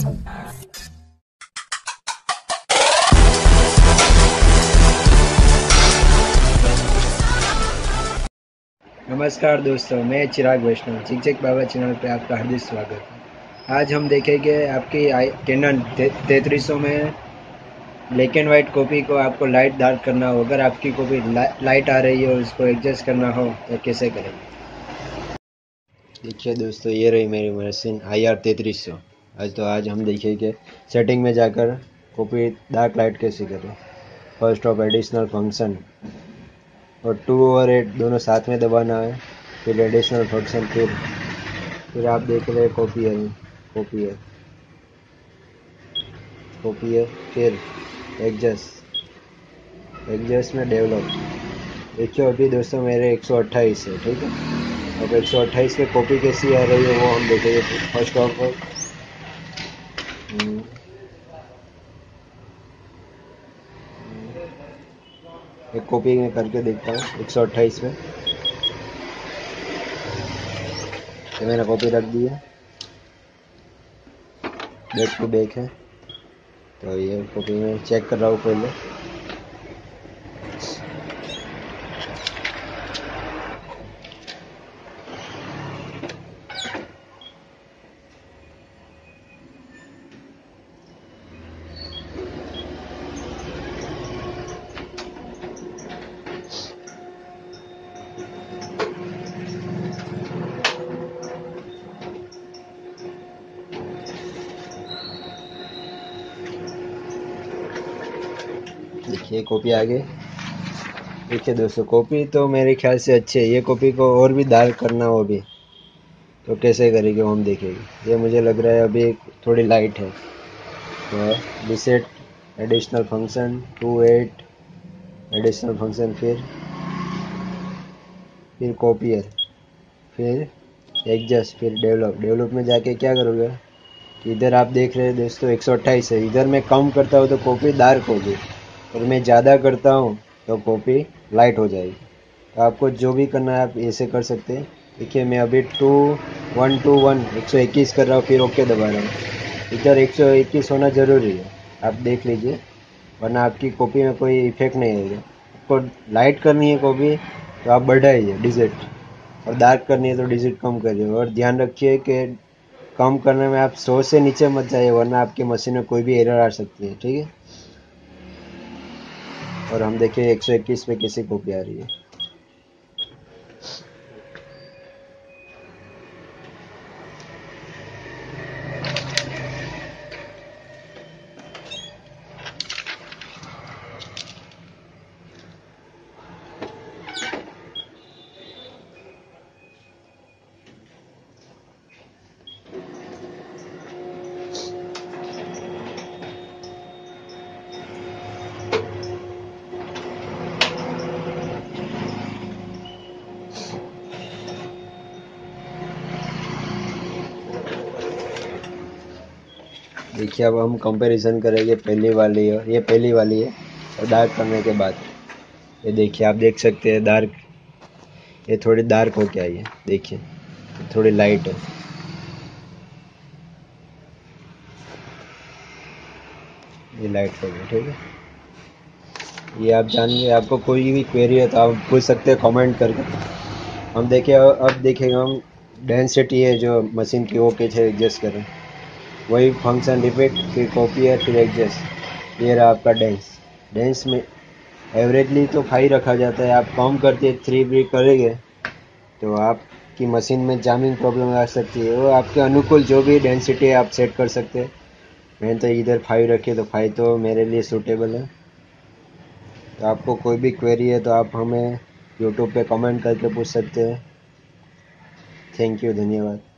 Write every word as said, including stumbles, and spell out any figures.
नमस्कार दोस्तों, मैं चिराग वैष्णव चिक चिक बाबा चैनल पे आपका हार्दिक स्वागत है। आज हम देखेंगे आपकी आई कैनन तैंतीस सौ में ब्लैक एंड वाइट कॉपी को आपको लाइट डार्क करना हो। अगर आपकी कॉपी ला, लाइट आ रही है और उसको एडजस्ट करना हो तो कैसे करें। देखिए दोस्तों, ये रही मेरी मशीन आई आर तैंतीस सौ। आज तो आज हम देखेंगे सेटिंग में जाकर कॉपी डार्क लाइट कैसे करें। फर्स्ट ऑफ एडिशनल फंक्शन और टू और एट दोनों साथ में दबाना है। फिर एडिशनल फंक्शन, फिर फिर आप देख रहे हैं कॉपी है कॉपी है कॉपी है फिर एडजस्ट एडजस्ट में डेवलप। देखिए अभी दोस्तों मेरे एक सौ अट्ठाईस है, ठीक है। अब एक सौ अट्ठाईस पे कॉपी कैसी आ रही है वो हम देखेंगे। फर्स्ट ऑफ ऑल एक कॉपी में करके देखता हूँ एक सौ अट्ठाईस पे। तो मैंने कॉपी रख दी है, बैक टू बैक है। तो ये कॉपी में चेक कर रहा हूँ पहले। देखिए कॉपी आ गई। देखिए दोस्तों, कॉपी तो मेरे ख्याल से अच्छी है। ये कॉपी को और भी डार्क करना हो भी तो कैसे करेंगे वो हम देखेंगे। ये मुझे लग रहा है अभी थोड़ी लाइट है। तो reset additional function two eight additional function, फिर फिर कॉपियर, फिर एडजस्ट, फिर डेवलप। डेवलप में जाके क्या करोगे कि इधर आप देख रहे हैं दोस्तों एक सौ अट्ठाईस है। इधर मैं कम करता हूँ तो कॉपी डार्क होगी और मैं ज़्यादा करता हूँ तो कॉपी लाइट हो जाएगी। तो आपको जो भी करना है आप ऐसे कर सकते हैं। देखिए मैं अभी टू वन टू वन एक सौ इक्कीस कर रहा हूँ, फिर ओके दबा रहा हूँ। इधर एक सौ इक्कीस होना ज़रूरी है, आप देख लीजिए, वरना आपकी कॉपी में कोई इफेक्ट नहीं आएगा। आपको लाइट करनी है कॉपी तो आप बढ़ाइए डिजिट, और डार्क करनी है तो डिजिट कम करिए। और ध्यान रखिए कि कम करने में आप सौ से नीचे मत जाइए, वरना आपकी मशीन में कोई भी एरर आ सकती है, ठीक है। और हम देखिए एक सौ इक्कीस पे कैसी कॉपी आ रही है। देखिए अब हम कंपैरिजन करेंगे पहली वाली और ये पहली वाली है और डार्क करने के बाद। ये देखिए आप देख सकते हैं डार्क, ये थोड़ी डार्क हो के आई है। देखिए थोड़ी लाइट है, ये लाइट हो गई, ठीक है। ये आप जानिए, आपको कोई भी क्वेरी है तो आप पूछ सकते हैं कमेंट करके। हम देखें अब देखेंगे हम डेंसिटी है जो मशीन की वो कैसे एडजस्ट करें। वही फंक्शन रिपीट, फिर कॉपी है, फिर एडजस्ट। ये रहा आपका डेंस। डेंस में एवरेजली तो फाइव रखा जाता है। आप कम करके थ्री भी करेंगे तो आपकी मशीन में जामिंग प्रॉब्लम आ सकती है। वो आपके अनुकूल जो भी डेंसिटी है आप सेट कर सकते हैं। मैंने तो इधर फाइव रखी, तो फाइव तो मेरे लिए सूटेबल है। तो आपको कोई भी क्वेरी है तो आप हमें यूट्यूब पे कमेंट करके पूछ सकते हैं। थैंक यू, धन्यवाद।